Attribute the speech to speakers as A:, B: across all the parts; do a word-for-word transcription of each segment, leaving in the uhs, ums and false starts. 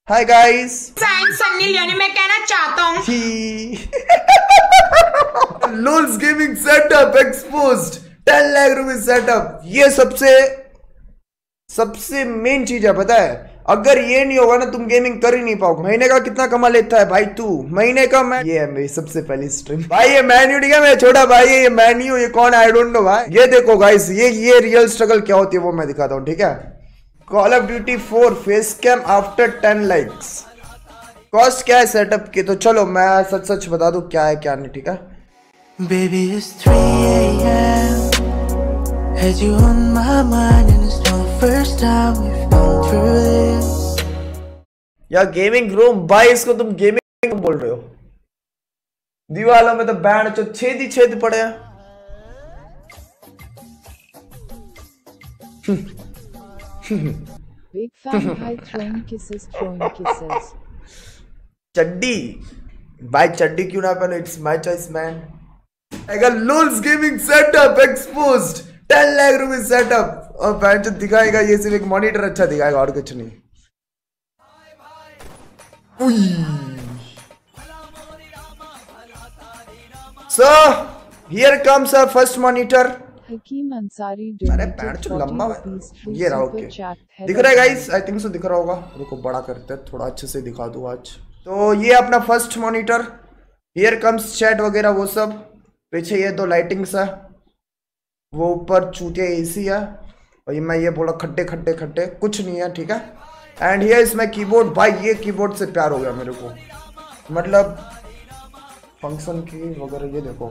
A: Hi guys,
B: Sunny Leone मैं कहना चाहता हूँ
A: Lolz gaming setup exposed ten lakh रुपए सेटअप। ये सबसे सबसे मेन चीज है, पता है? अगर ये नहीं होगा ना तुम गेमिंग कर ही नहीं पाओगे। महीने का कितना कमा लेता है भाई तू? महीने का मैं ये है मेरी सबसे पहली स्ट्रीम भाई। ये मैन्यू ठीक है, मेरा छोटा भाई है ये मैन्यू। ये कौन आई डोंट नो भाई। ये देखो गाइस, ये ये रियल स्ट्रगल क्या होती है वो मैं दिखाता हूँ, ठीक है? Call of duty four face cam after ten likes. Cost क्या है सेटअप की? तो चलो मैं सच सच बता दूं क्या है क्या नहीं, ठीक है?
C: Baby, it's three a m Had you on my mind and it's not the first time we've gone through this.
A: या गेमिंग रूम भाई, इसको तुम गेमिंग रूम बोल रहे हो? दीवालों में तो बैंड जो छेद ही छेद पड़े हैं।
D: Big fan high throwing kisses, throwing kisses.
A: चड्डी भाई, चड्डी क्यों ना पहनो? It's my choice man. अगर Lolz gaming setup exposed ten lakh रुपए सेटअप। और बैंड जो दिखाएगा ये सिर्फ एक मॉनिटर अच्छा दिखाएगा और कुछ नहीं। So here comes our first monitor.
D: Hakeem Ansari
A: अरे बैंड जो लंबा ये रहा, ओके दिख रहा है गाइस? आई थिंक सो दिख रहा होगा। रुको बड़ा करते हैं, थोड़ा अच्छे से दिखा दूं आज। तो ये अपना first monitor. Here comes chat वगैरह वो सब। पीछे ये दो लाइटिंग्स है, वो ऊपर चूतिया एसी है। और ये मैं ये बोला खड्डे खड्डे खड्डे कुछ नहीं है, ठीक है? And here is my keyboard. भाई ये कीबोर्ड से प्यार हो गया मेरे को, मतलब फंक्शन की वगैरह। ये देखो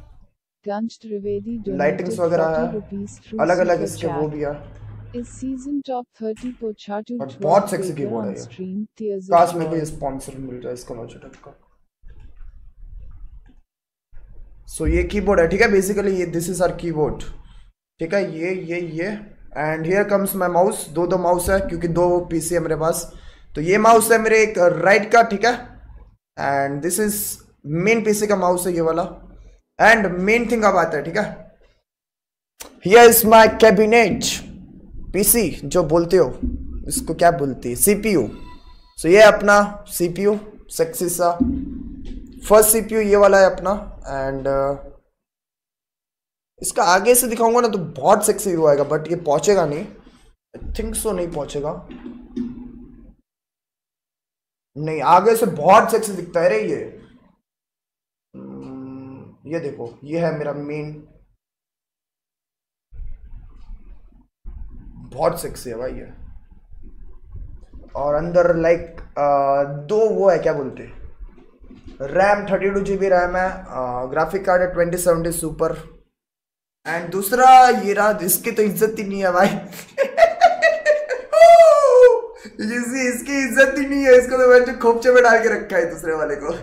A: लाइटिंग्स वगैरह है, अलग अलग इसके वो भी है।
D: इस सीजन टॉप थर्टी को चार्ट
A: और बहुत सेक्सी कीबोर्ड है ये। काश में कोई स्पॉन्सर मिल जाए इसका लॉजिटेक का। सो ये कीबोर्ड है, ठीक है? बेसिकली ये दिस इज आवर कीबोर्ड, ठीक है? ये ये ये and here comes my mouse. दो दो माउस है क्योंकि दो पीसी है मेरे पास। तो ये माउस है मेरे एक राइट का, ठीक है? And this is main PC का माउस है ये वाला। एंड मेन थिंग अब आता है, ठीक है? Here is my cabinet PC, जो बोलते हो इसको क्या बोलती है? सीपीयू। सो ये अपना सीपीयू सेक्सी सा फर्स्ट सीपीयू ये वाला है अपना। एंड uh, इसका आगे से दिखाऊंगा ना तो बहुत सेक्सी व्यू आएगा, बट ये पहुंचेगा नहीं। आई थिंक सो नहीं पहुंचेगा। नहीं, आगे से बहुत सेक्सी दिखता है रे ये। ये देखो, ये है मेरा मेन। बहुत सेक्सी है भाई ये। और अंदर लाइक दो वो है, क्या बोलते हैं, RAM thirty two G B RAM है। ग्राफिक कार्ड है ट्वेंटी सेवेंटी सुपर। एंड दूसरा ये रहा, इसकी तो इज्जत ही नहीं है भाई इसी इसकी इज्जत ही नहीं है। इसको तो मैंने खोपचे में डाल के रखा है दूसरे वाले को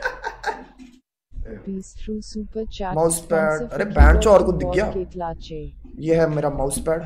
A: माउस पैड। अरे पैड चो और को दिख गया। ये है मेरा माउस पैड।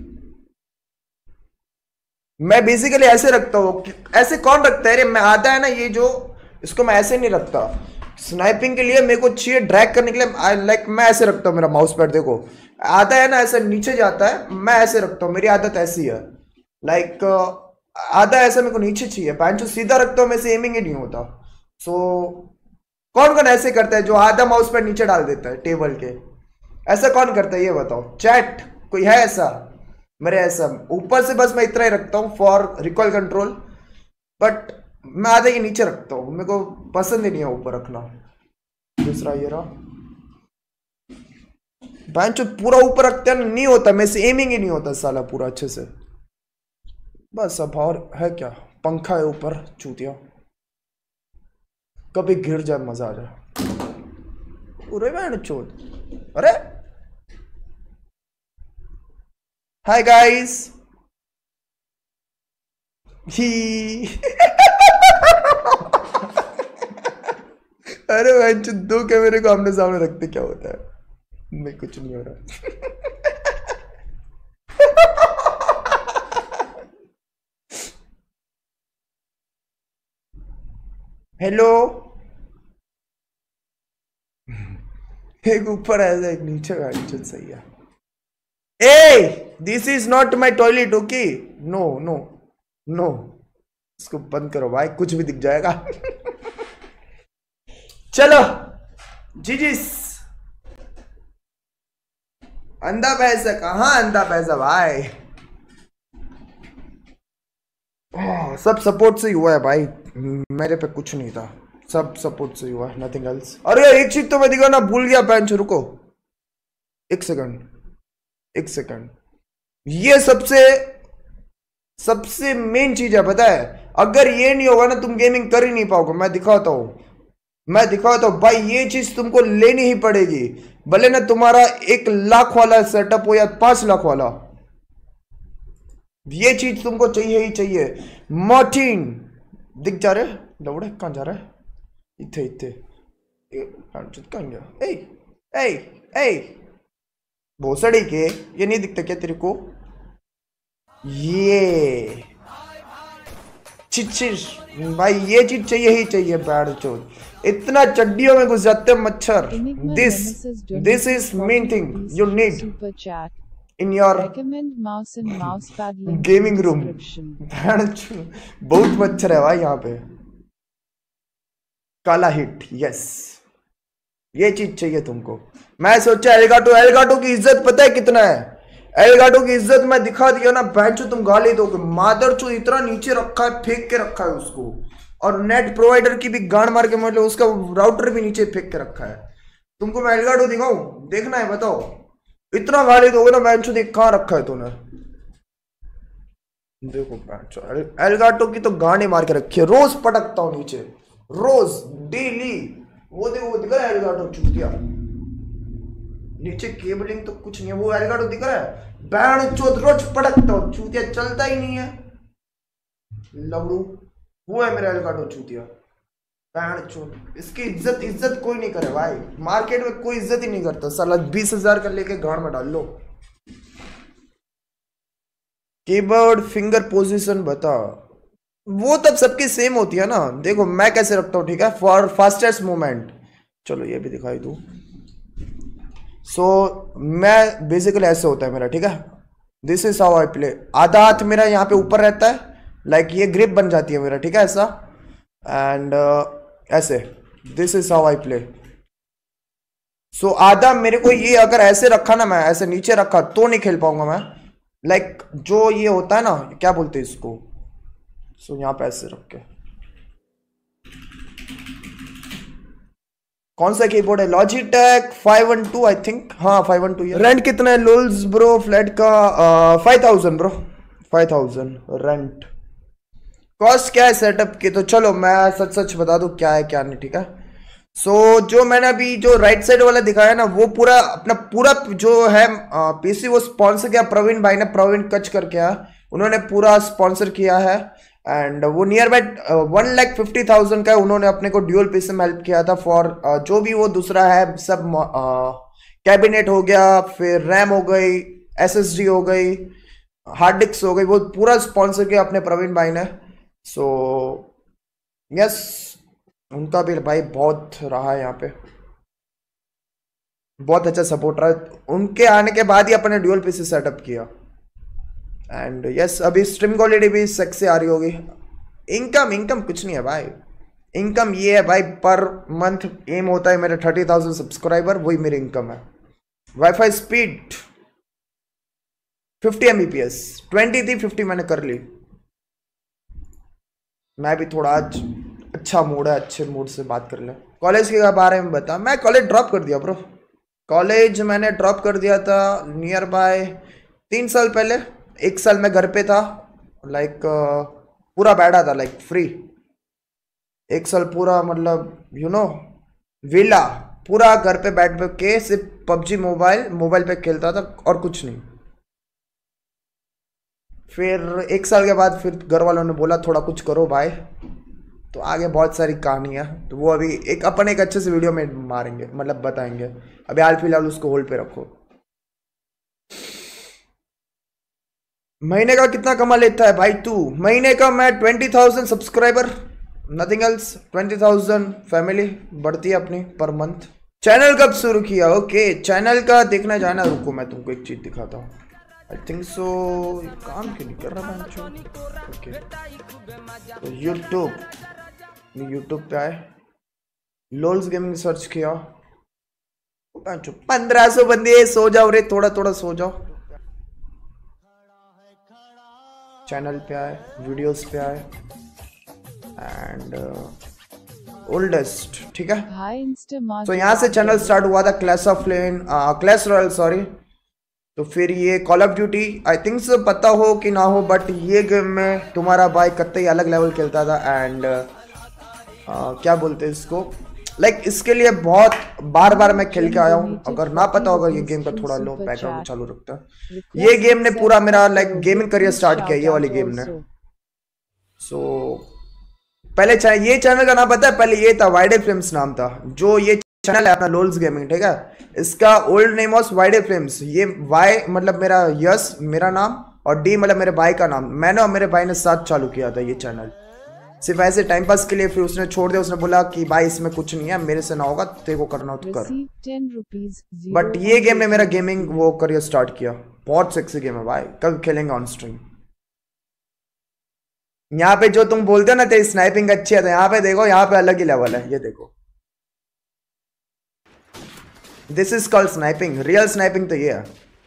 A: मैं बेसिकली ऐसे रखता हूँ। ऐसे कौन रखता है रे? मैं आता है ना ये जो, इसको मैं ऐसे नहीं रखता। स्नाइपिंग के लिए मेरे को चाहिए ड्रैग करने के लिए, आई लाइक मैं ऐसे रखता हूँ मेरा माउस पैड। देखो आता है ना ऐसे नीचे जाता है, मैं ऐसे रखता हूँ। मेरी आदत ऐसी है, लाइक आधा ऐसा मेरे को नीचे चाहिए। पैंचो सीधा रखता हूँ, मैं से एमिंग ही नहीं होता। सो कौन कौन ऐसे करता है जो आधा माउस पैड नीचे डाल देता है टेबल के? ऐसा कौन करता है ये बताओ? चैट कोई है ऐसा? मेरे ऐसा ऊपर से बस मैं इतना ही रखता हूँ फॉर रिकॉल कंट्रोल, बट मैं आधे के नीचे रखता हूँ। मेरे को पसंद ही नहीं है ऊपर रखना। दूसरा ये रहा, बेंच पूरा ऊपर रखते हैं नहीं होता, मैं से एमिंग ही नहीं होता साला पूरा अच्छे से। बस अब और है क्या? पंखा है ऊपर चूतिया, कभी गिर जाए मजा आ जाए। पूरे बैंड चोट। अरे हाय गाइस ही अरे भाई दो कैमरे को आमने सामने रखते क्या होता है? मैं कुछ नहीं हो रहा हेलो, एक ऊपर ऐसा एक नीचे गाड़ी सही है। Uh this is not my toilet, okay? No no no, इसको बंद करो भाई, कुछ भी दिख जाएगा। चलो जी जी। अंधा पैसा कहाँ, अंधा पैसा भाई। सब सपोर्ट से ही हुआ है भाई, मेरे पे कुछ नहीं था, सब सपोर्ट से ही हुआ है, नथिंग एल्स। अरे एक चीज तो मैं दिखाना भूल गया पैंच, रुको एक सेकंड एक सेकंड। ये सबसे सबसे मेन चीज है, पता है? अगर ये नहीं होगा ना तुम गेमिंग कर ही नहीं पाओगे। मैं दिखाता हूं मैं दिखाता हूं भाई, ये चीज तुमको लेनी ही पड़ेगी, भले ना तुम्हारा एक लाख वाला सेटअप हो या पांच लाख वाला, ये चीज तुमको चाहिए ही चाहिए। मॉर्टिन दिख जा रहे दौड़े, कहां जा रहा है? इथे इथे कहां गया? ए ए ए भोसड़ी के, ये नहीं दिखता क्या तेरे को? ये चिचिर भाई, ये चीज चाहिए ही चाहिए। बैड चोर इतना चड्डियों में घुस जाते मच्छर। This this is main thing you need in your gaming room. बहुत मच्छर है भाई यहाँ पे। काला हिट, यस ये चीज चाहिए तुमको। मैं सोचा एलगाटो, एलगाटो की इज्जत पता है कितना है? एलगाटो की इज्जत मैं दिखा दिया ना, बहनचो तुम गाली दोगे। मादरचोद इतना नीचे रखा है, फेंक के रखा है उसको, और नेट प्रोवाइडर की भी गांड मार के, मतलब उसका राउटर भी नीचे फेंक के रखा है। तुमको मैं एलगाटो दिखाऊं? देखना है बताओ? इतना गाली दोगे ना बहनचो, देख कहां रखा है तूने। देखो बहनचो, एलगाटो की तो गांडे मार के रखी है, रोज पटकता हूं नीचे, रोज डेली। वो देखो वो दिख रहा है एलगाटो चूतिया, नीचे केबलिंग तो कुछ नहीं है, वो एलगाटो दिख रहा है। बैंड चोद रोज पटकता हूं, चूतिया चलता ही नहीं है लवड़ू। वो है मेरा एलगाटो चूतिया, बैंड चोद। इसकी इज्जत इज्जत कोई नहीं करे भाई, मार्केट में कोई इज्जत ही नहीं करता साला। बीस हजार का लेके गाड़ में डाल लो। कीबोर्ड फिंगर पोजीशन बता, वो तब सबकी सेम होती है ना। देखो मैं कैसे रखता हूँ, ठीक है? फॉर फास्टेस्ट मूवमेंट, चलो ये भी दिखाई दूं। सो so, मैं बेसिकली ऐसे होता है मेरा, ठीक है? This is how I play. आधा हाथ मेरा यहाँ पे ऊपर रहता है, लाइक like ये ग्रिप बन जाती है मेरा, ठीक है? ऐसा एंड uh, ऐसे, this is how I play. So आधा मेरे को ये अगर ऐसे रखा ना, मैं ऐसे नीचे रखा तो नहीं खेल पाऊंगा मैं। लाइक like, जो ये होता है ना, क्या बोलते हैं इसको? सो so, यहाँ पे ऐसे रख के, कौन सा कीबोर्ड है? Logitech five one two I think, हाँ फाइव वन टू। रेंट कितना है लोल्स ब्रो फ्लैट का? Five thousand bro, five thousand rent. Cost क्या है सेटअप की? तो चलो मैं सच सच बता दूं क्या है क्या नहीं, ठीक है? सो so, जो मैंने अभी जो राइट साइड वाला दिखाया ना, वो पूरा अपना पूरा जो है पीसी वो स्पॉन्सर किया प्रवीण भाई ने, प्रवीण कच करके, उन्होंने पूरा स्पॉन्सर किया है। एंड वो nearby one lakh fifty thousand का है। उन्होंने अपने को ड्यूल पीसी में हेल्प किया था फॉर uh, जो भी वो दूसरा है सब, कैबिनेट uh, हो गया, फिर रैम हो गई, एसएसडी हो गई, हार्ड डिस्क हो गई, वो पूरा स्पॉन्सर किया अपने प्रवीण भाई ने। सो so, यस yes, उनका भी भाई बहुत रहा है यहाँ पे, बहुत अच्छा सपोर्ट रहा। उनके आने के बाद ही अपने ड्यूल पीसी सेटअप किया। एंड यस yes, अभी स्ट्रीम क्वालिटी भी सेक्सी आ रही होगी। इनकम इनकम कुछ नहीं है भाई, इनकम ये है भाई, पर मंथ एम होता है मेरे थर्टी थाउजेंड सब्सक्राइबर, वही मेरी इनकम है। Wifi speed fifty Mbps, twenty थी फिफ्टी मैंने कर ली। मैं भी थोड़ा आज अच्छा मूड है, अच्छे मूड से बात कर ले। कॉलेज के बारे में बता। मैं कॉलेज ड्रॉप कर दिया ब्रो, कॉलेज मैंने ड्रॉप कर दिया था नियर बाय तीन साल पहले। एक साल मैं घर पे था, लाइक पूरा बैठा था, लाइक फ्री। एक साल पूरा मतलब यू नो विला, पूरा घर पे बैठ बैठ के सिर्फ पबजी मोबाइल मोबाइल पे खेलता था और कुछ नहीं। फिर एक साल के बाद फिर घर वालों ने बोला थोड़ा कुछ करो भाई, तो आगे बहुत सारी कहानी है, तो वो अभी एक अपन एक अच्छे से वीडियो में मारेंगे, मतलब बताएंगे। अभी हाल फिलहाल उसको होल्ड पे रखो। महीने का कितना कमा लेता है भाई तू? महीने का मैं twenty thousand subscriber, nothing else, twenty thousand family बढ़ती है अपनी पर मंथ। चैनल कब शुरू किया? ओके चैनल का देखना जाना, रुको मैं तुमको एक चीज दिखाता हूँ। आई थिंक सो काम क्यों नहीं कर रहा बंचो। ओके तो यूट्यूब यूट्यूब पे आए, लोल्स गेमिंग सर्च किया, बंचो पंद्रह सौ बंदे। सो जाओ रे, थोड़ा थोड़ा सो जाओ। चैनल पे आए, वीडियोस पे आए एंड ओल्डेस्ट, ठीक है। तो यहाँ से चैनल स्टार्ट हुआ था clash of clan, clash royal sorry. तो फिर ये call of duty, I think so पता हो कि ना हो, बट ये गेम में तुम्हारा भाई कतई अलग लेवल खेलता था। एंड uh, क्या बोलते हैं इसको, लाइक like, इसके लिए बहुत बार बार मैं खेल के आया हूँ। अगर ना पता होगा ये गेम का थोड़ा लो बैकग्राउंड चालू रखता है। ये गेम ने पूरा मेरा लाइक गेमिंग करियर स्टार्ट किया, ये वाली गेम ने। सो so, पहले ये चैनल का नाम पता है, पहले ये था वाइडे फ्लेम्स नाम था, जो ये चैनल है अपना लोल्स गेमिंग, ठीक है। इसका old name was wide flames. ये वाई मतलब मेरा यस मेरा नाम और डी मतलब मेरे भाई का नाम। मैंने और मेरे भाई ने साथ चालू किया था ये चैनल, सिर्फ ऐसे टाइम पास के लिए। फिर उसने छोड़ दिया, उसने बोला कि भाई इसमें कुछ नहीं है, मेरे से ना होगा, तेरे को करना हो तो कर। बट ये गेम ने मेरा गेमिंग वो करियर स्टार्ट किया। बहुत सेक्सी गेम है भाई, कब खेलेंगे ऑन स्ट्रीम। यहाँ पे जो तुम बोलते हो ना तेरी स्नाइपिंग अच्छी है, तो यहाँ पे देखो, यहाँ पे अलग ही लेवल है। ये देखो, this is called sniping. Real sniping तो ये है।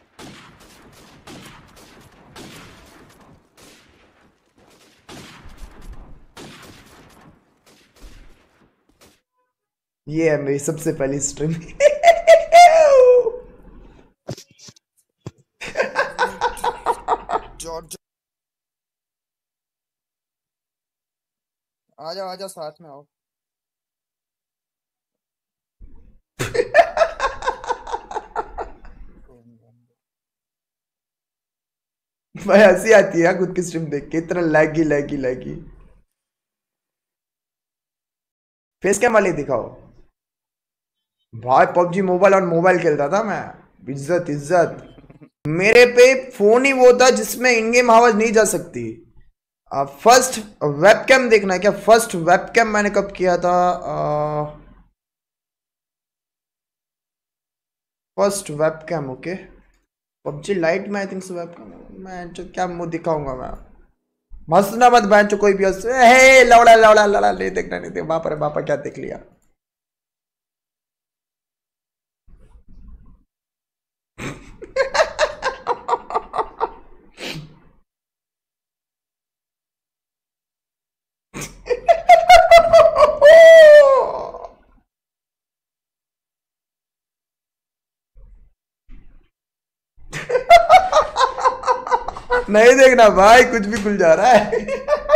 A: ये है मेरी सबसे पहली स्ट्रीम। आजा आजा साथ में आओ। भाई हंसी आती है खुद की स्ट्रीम देख के, इतना लैगी लैगी लैगी। फेस कैम वाले दिखाओ भाई। पबजी मोबाइल और मोबाइल खेलता था मैं। इज्जत इज्जत। मेरे पे फोन ही वो था जिसमें इन गेम आवाज नहीं जा सकती। फर्स्ट वेबकैम देखना है क्या? फर्स्ट वेबकैम मैंने कब किया था? First webcam okay PUBG lite में आई थिंक सो वेबकैम। मैं जो क्या मुंह दिखाऊंगा मैं, हंसना मत बहन चो कोई भी हंस। हे लौड़ा लौड़ा लौड़ा नहीं देखना नहीं देख। बाप रे बापा क्या देख लिया। नहीं देखना भाई, कुछ भी खुल जा रहा है।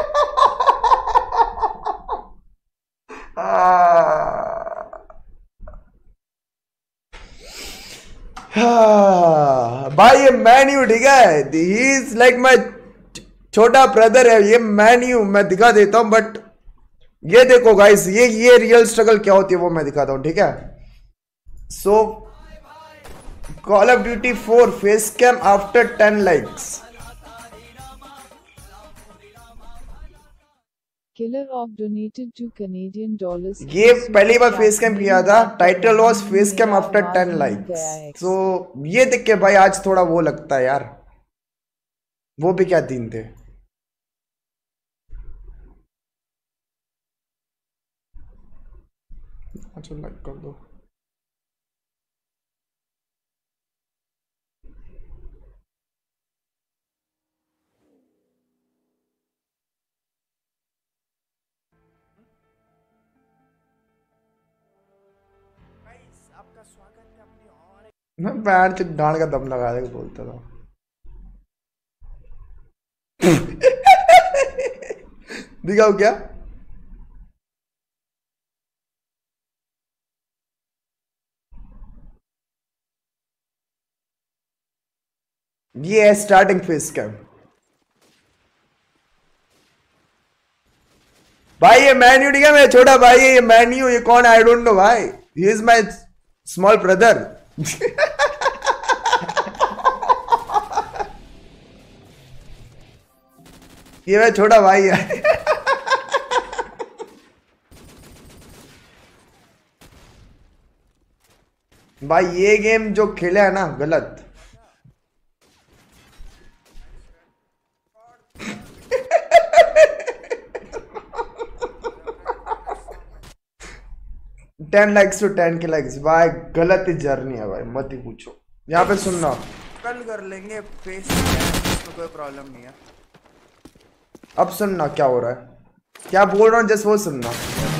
A: भाई ये मैं नहीं हूं, ठीक है। ही इज लाइक माई छोटा ब्रदर है। ये मैं नहीं हूं, मैं दिखा देता हूं। बट ये देखो गाइस, ये ये रियल स्ट्रगल क्या होती है वो मैं दिखाता हूं, ठीक है। So call of duty four face cam after ten likes.
D: Killer of donated two Canadian dollars.
A: ये पहली बार फेस कैम किया था। Title was face cam after ten likes. तो ये देख के भाई आज थोड़ा वो लगता है यार, वो भी क्या दिन थे। अच्छा लाइक कर दो। मैं पैर से डांड का दम लगा दे बोलता था। दिखाओ क्या? ये है स्टार्टिंग फेस कैम। भाई ये मैं नहीं, ठीक है। मैं छोटा भाई है, ये मैं नहीं हूं। ये कौन है? आई डोंट नो भाई। He is my small brother. ये मैं छोटा भाई है। भाई ये गेम जो खेला है ना गलत। टेन लाइक्स टू टेन के लाइक्स भाई, गलत ही जर्नी है भाई, मत ही पूछो। यहाँ पे सुनना,
E: कल कर लेंगे फेस तो कोई प्रॉब्लम नहीं है।
A: अब सुनना क्या हो रहा है, क्या बोल रहा हूँ, जस्ट वो सुनना।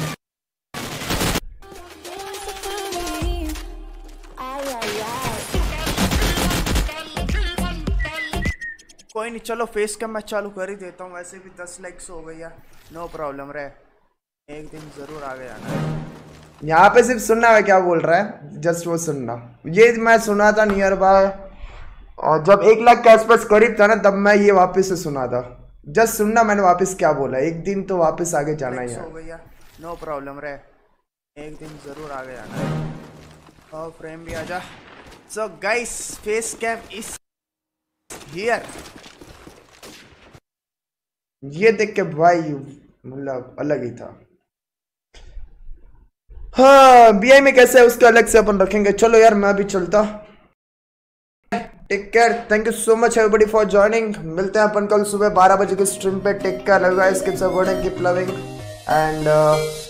E: कोई नहीं, चलो फेस कैम मैं चालू कर ही देता हूँ। वैसे भी दस लाइक्स हो गई है, नो प्रॉब्लम रहे, एक दिन जरूर आ गया ना।
A: यहाँ पे सिर्फ सुनना है क्या बोल रहा है, जस्ट वो सुनना। ये मैं सुना था नियर बाय, और जब एक लाख के आसपास करीब था ना, तब मैं ये वापस से सुना था। जस्ट सुनना मैंने वापस क्या बोला, एक दिन तो वापस आगे जाना ही है।
E: हो गया, नो प्रॉब्लम रहे, एक दिन जरूर आ गया ना। और फ्रेम भी आजा। So guys, face cam is here.
A: ये देख के भाई मतलब अलग ही था। हाँ, बीआई में कैसे है उसके अलग से अपन रखेंगे। चलो यार मैं भी चलता। Take care, thank you so much everybody for joining. मिलते हैं अपन कल सुबह बारह बजे के स्ट्रीम पे। Take care, love you guys, keep supporting, keep loving and